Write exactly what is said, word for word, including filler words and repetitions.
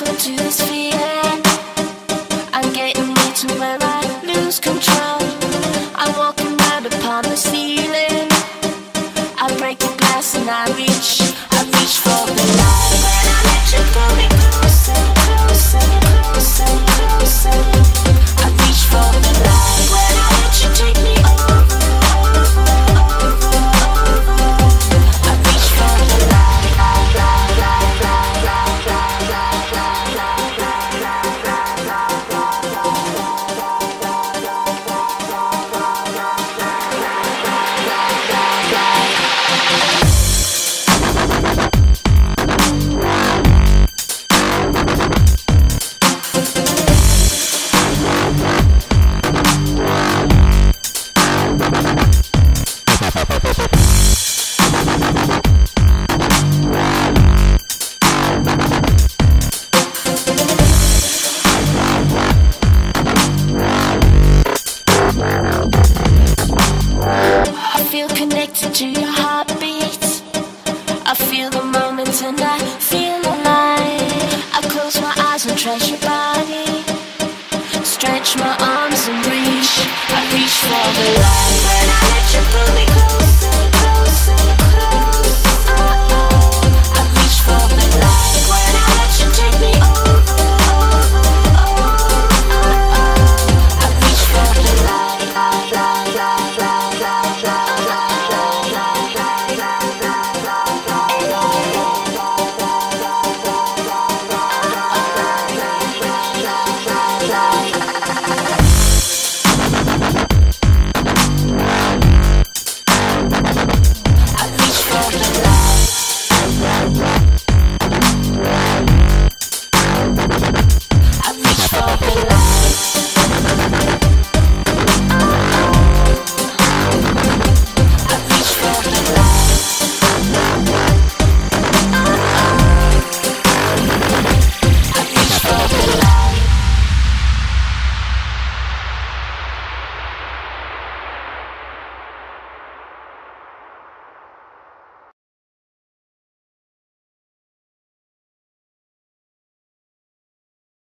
careful to this feeling. I'm getting near to where I lose control. I'm walking round upon the ceiling. I break the glass and I reach, I reach for the light. When I let you pull me closer, closer, closer, closer, I reach for the light. When I let you take me over, over, over, over, I reach for the light, light, light, light, light, light, light, light, light, light, light, light, light, to your heartbeat. I feel the moment and I feel alive. I close my eyes and trace your body. Stretch my arms and reach, I reach for the light. When I let you pull me